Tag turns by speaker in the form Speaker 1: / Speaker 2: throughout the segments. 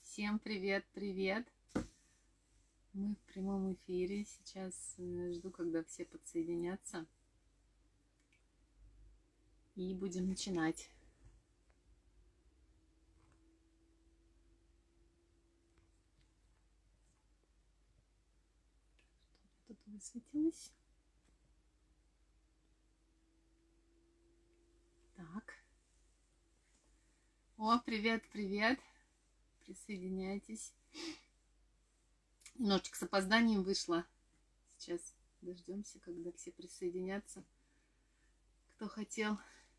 Speaker 1: Всем привет, привет! Мы в прямом эфире. Сейчас жду, когда все подсоединятся. И будем начинать. Что-то тут высветилось. Так. О, привет, привет! Присоединяйтесь. Немножечко с опозданием вышла. Сейчас дождемся, когда все присоединятся. Кто хотел.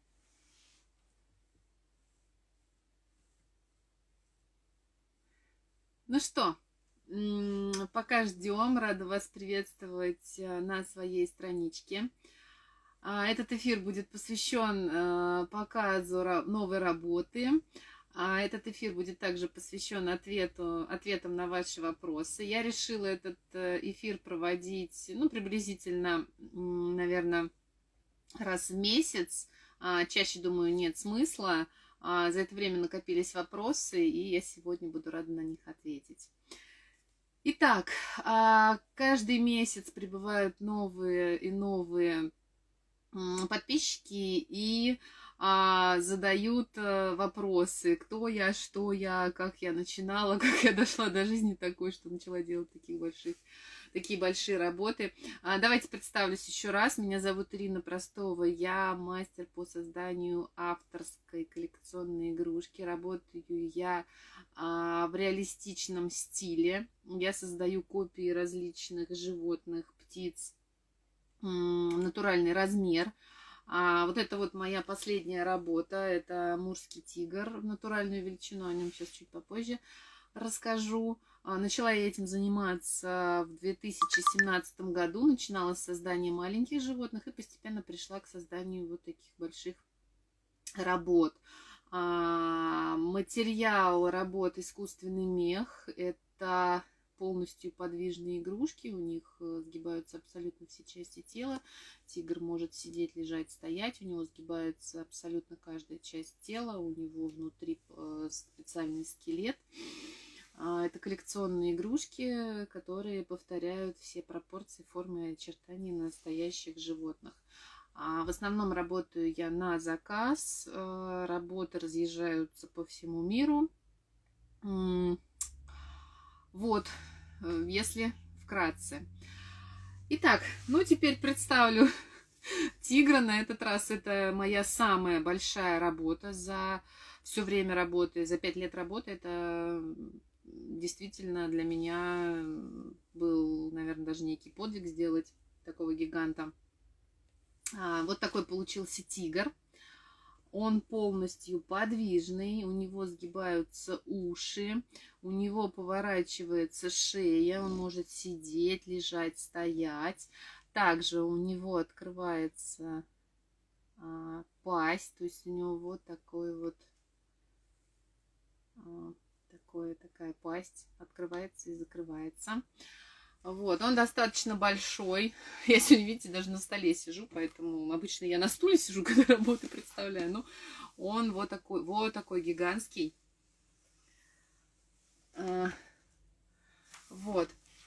Speaker 1: Ну что, пока ждем. Рада вас приветствовать на своей страничке. Этот эфир будет посвящен показу новой работы. Этот эфир будет также посвящен ответам на ваши вопросы. Я решила этот эфир проводить, приблизительно, наверное, раз в месяц. Чаще, думаю, нет смысла. За это время накопились вопросы, и я сегодня буду рада на них ответить. Итак, каждый месяц прибывают новые и новые подписчики и задают вопросы, кто я, что я, как я начинала, как я дошла до жизни такой, что начала делать такие большие работы. Давайте представлюсь еще раз. Меня зовут Ирина Простова. Я мастер по созданию авторской коллекционной игрушки. Работаю я в реалистичном стиле. Я создаю копии различных животных, птиц, натуральный размер. Вот это вот моя последняя работа. Это амурский тигр в натуральную величину. О нем сейчас чуть попозже расскажу. Начала я этим заниматься в 2017 году. Начинала с создания маленьких животных и постепенно пришла к созданию вот таких больших работ. Материал работы искусственный мех. Это полностью подвижные игрушки, у них сгибаются абсолютно все части тела. Тигр может сидеть, лежать, стоять, у него сгибается абсолютно каждая часть тела, у него внутри специальный скелет. Это коллекционные игрушки, которые повторяют все пропорции, формы и очертания настоящих животных. В основном работаю я на заказ, работы разъезжаются по всему миру. Вот, если вкратце. Итак, теперь представлю тигра. На этот раз это моя самая большая работа за все время работы, за 5 лет работы. Это действительно для меня был, наверное, даже некий подвиг сделать такого гиганта. Вот такой получился тигр. Он полностью подвижный, у него сгибаются уши, у него поворачивается шея, он может сидеть, лежать, стоять. Также у него открывается пасть, то есть у него вот такая пасть открывается и закрывается. Вот, он достаточно большой. Я сегодня, видите, даже на столе сижу, поэтому обычно я на стуле сижу, когда работу представляю. Но он вот такой гигантский. Вот.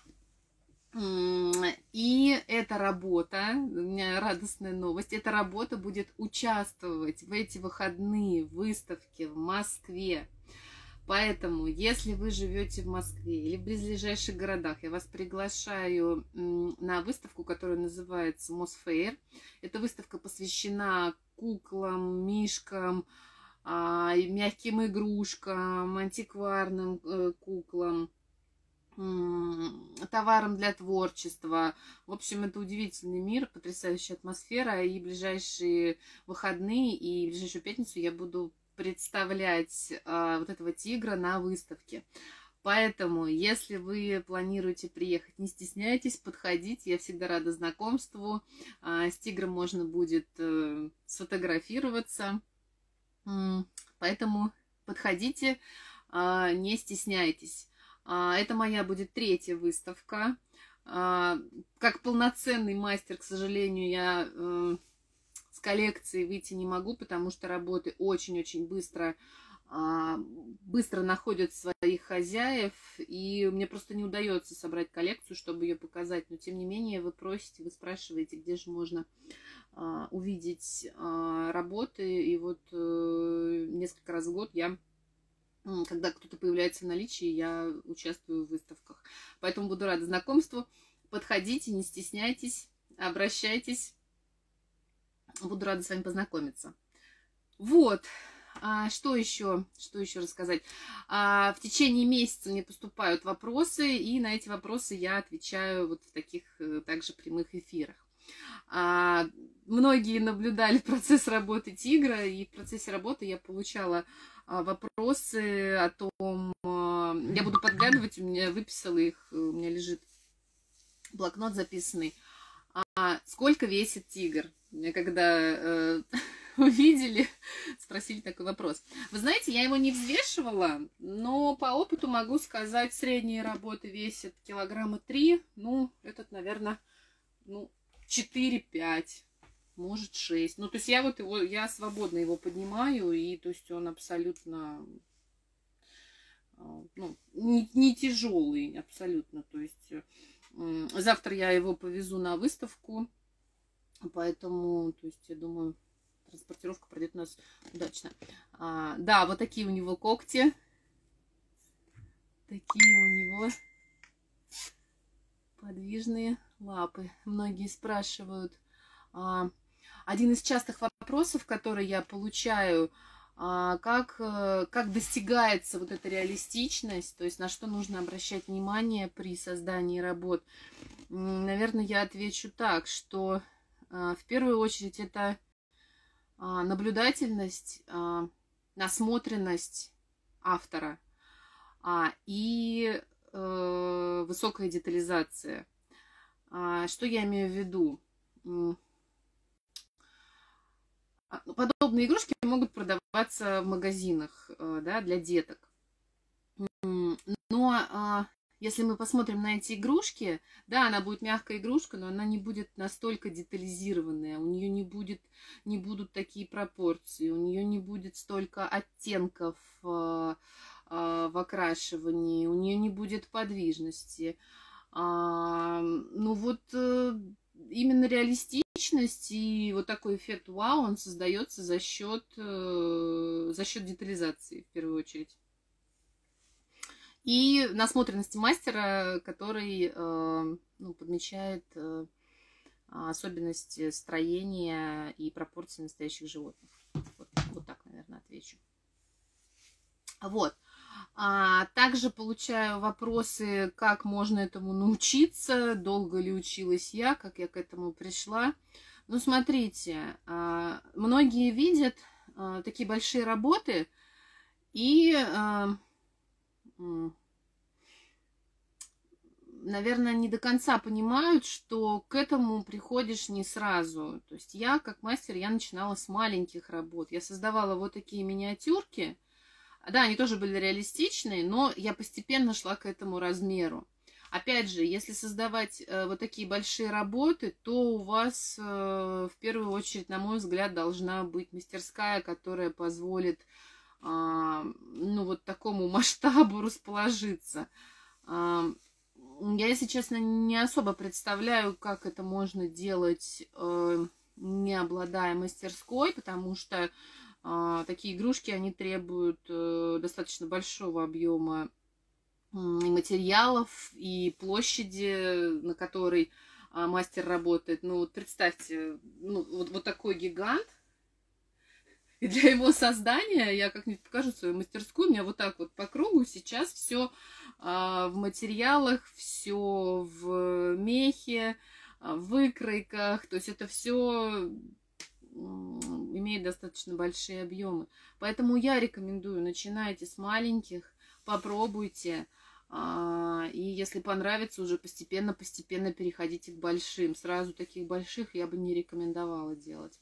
Speaker 1: И эта работа, у меня радостная новость, эта работа будет участвовать в эти выходные в выставке в Москве. Поэтому, если вы живете в Москве или в близлежащих городах, я вас приглашаю на выставку, которая называется Мосфейр. Эта выставка посвящена куклам, мишкам, мягким игрушкам, антикварным куклам, товарам для творчества. В общем, это удивительный мир, потрясающая атмосфера. И ближайшие выходные, и ближайшую пятницу я буду представлять вот этого тигра на выставке. Поэтому, если вы планируете приехать, не стесняйтесь, подходите. Я всегда рада знакомству. С тигром можно будет сфотографироваться. Поэтому подходите, не стесняйтесь. Это моя будет 3-я выставка. Как полноценный мастер, к сожалению, я с коллекции выйти не могу, потому что работы очень-очень быстро быстро находят своих хозяев, и мне просто не удается собрать коллекцию, чтобы ее показать. Но, тем не менее, вы просите, вы спрашиваете, где же можно увидеть работы. И вот несколько раз в год я, когда кто-то появляется в наличии, я участвую в выставках. Поэтому буду рада знакомству. Подходите, не стесняйтесь, обращайтесь. Буду рада с вами познакомиться. Вот. Что еще рассказать? В течение месяца мне поступают вопросы, и на эти вопросы я отвечаю вот в таких также прямых эфирах. Многие наблюдали процесс работы тигра, и в процессе работы я получала вопросы о том, я буду подглядывать, у меня выписала их, у меня лежит блокнот записанный, сколько весит тигр. Мне когда увидели, спросили такой вопрос. Вы знаете, я его не взвешивала, но по опыту могу сказать, средние работы весят килограмма 3, ну, этот, наверное, 4-5, может 6. Ну, то есть я вот его, я свободно его поднимаю, и то есть он абсолютно, не тяжелый, абсолютно. То есть завтра я его повезу на выставку, поэтому, то есть я думаю, транспортировка пройдет у нас удачно. Да, вот такие у него когти. Такие у него подвижные лапы. Многие спрашивают. Один из частых вопросов, который я получаю, как достигается вот эта реалистичность, то есть на что нужно обращать внимание при создании работ. Наверное, я отвечу так, что в первую очередь это наблюдательность, насмотренность автора и высокая детализация. Что я имею в виду? Подобные игрушки могут продаваться в магазинах, да, для деток. Но если мы посмотрим на эти игрушки, да, она будет мягкая игрушка, но она не будет настолько детализированная, у нее не будут такие пропорции, у нее не будет столько оттенков в окрашивании, у нее не будет подвижности. Ну вот именно реалистичность и вот такой эффект вау, он создается за счет детализации в первую очередь. И насмотренности мастера, который подмечает особенности строения и пропорции настоящих животных. Вот так, наверное, отвечу. Вот. Также получаю вопросы, как можно этому научиться, долго ли училась я, как я к этому пришла. Ну, смотрите, многие видят такие большие работы и, наверное, не до конца понимают, что к этому приходишь не сразу. То есть я, как мастер, я начинала с маленьких работ. Я создавала вот такие миниатюрки. Да, они тоже были реалистичные, но я постепенно шла к этому размеру. Опять же, если создавать вот такие большие работы, то у вас в первую очередь, на мой взгляд, должна быть мастерская, которая позволит вот такому масштабу расположиться. Я, если честно, не особо представляю, как это можно делать, не обладая мастерской, потому что такие игрушки, они требуют достаточно большого объема и материалов, и площади, на которой мастер работает. Ну, вот представьте, вот такой гигант. И для его создания я как-нибудь покажу свою мастерскую. У меня вот так вот по кругу сейчас все в материалах, все в мехе, в выкройках. То есть это все имеет достаточно большие объемы. Поэтому я рекомендую, начинайте с маленьких, попробуйте. И если понравится, уже постепенно переходите к большим. Сразу таких больших я бы не рекомендовала делать.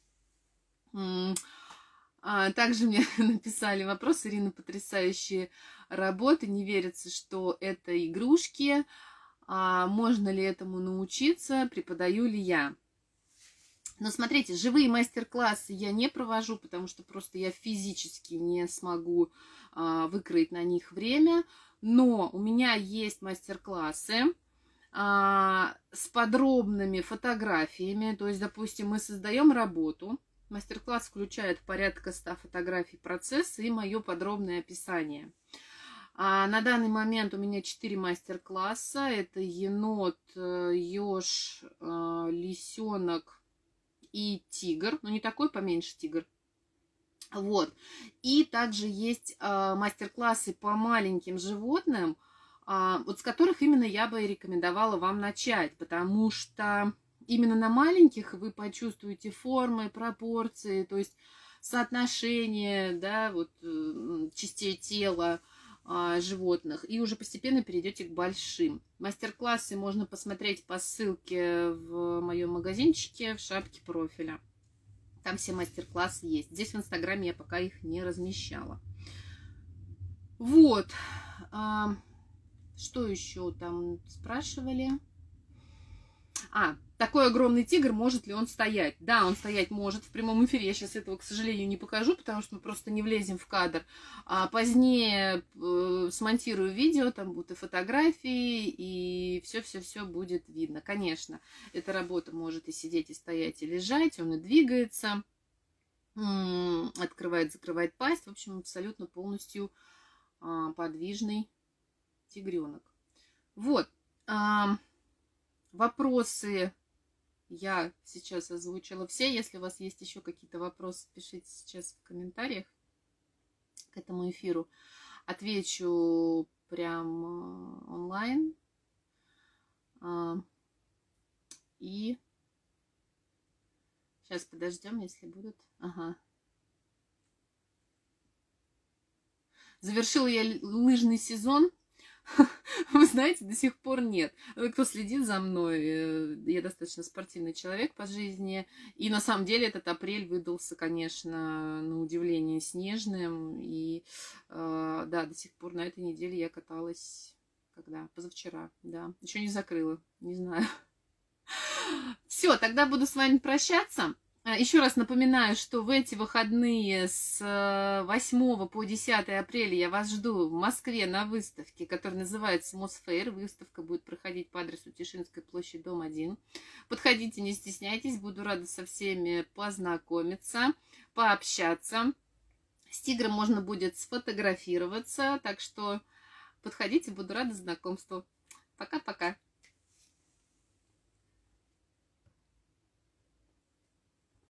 Speaker 1: Также мне написали вопрос: Ирина, потрясающие работы, не верится, что это игрушки. Можно ли этому научиться? Преподаю ли я? Но смотрите, живые мастер-классы я не провожу, потому что просто я физически не смогу выкроить на них время. Но у меня есть мастер-классы с подробными фотографиями. То есть, допустим, мы создаем работу. Мастер-класс включает порядка 100 фотографий процесса и мое подробное описание. На данный момент у меня 4 мастер-класса. Это енот, еж, лисенок и тигр. Но не такой, поменьше тигр. Вот. И также есть мастер-классы по маленьким животным, вот с которых именно я бы и рекомендовала вам начать, потому что именно на маленьких вы почувствуете формы, пропорции, то есть соотношение, да, вот, частей тела животных, и уже постепенно перейдете к большим. Мастер-классы можно посмотреть по ссылке в моем магазинчике в шапке профиля. Там все мастер-классы есть. Здесь в Инстаграме я пока их не размещала. Вот. Что еще там спрашивали? Такой огромный тигр, может ли он стоять? Да, он стоять может в прямом эфире. Я сейчас этого, к сожалению, не покажу, потому что мы просто не влезем в кадр. Позднее смонтирую видео, там будут и фотографии, и все-все-все будет видно. Конечно, эта работа может и сидеть, и стоять, и лежать, он и двигается, открывает, закрывает пасть. В общем, абсолютно полностью подвижный тигренок. Вот. Вопросы я сейчас озвучила все. Если у вас есть еще какие-то вопросы, пишите сейчас в комментариях к этому эфиру. Отвечу прям онлайн. И сейчас подождем, если будут. Ага. Завершила я лыжный сезон. Вы знаете, до сих пор нет. Кто следит за мной, я достаточно спортивный человек по жизни. И на самом деле этот апрель выдался, конечно, на удивление снежным. И да, до сих пор на этой неделе я каталась, когда? Позавчера, да. Еще не закрыла, не знаю. Все, тогда буду с вами прощаться. Еще раз напоминаю, что в эти выходные с 8 по 10 апреля я вас жду в Москве на выставке, которая называется Мосфейр. Выставка будет проходить по адресу Тишинская площадь, дом 1. Подходите, не стесняйтесь, буду рада со всеми познакомиться, пообщаться. С тигром можно будет сфотографироваться, так что подходите, буду рада знакомству. Пока-пока.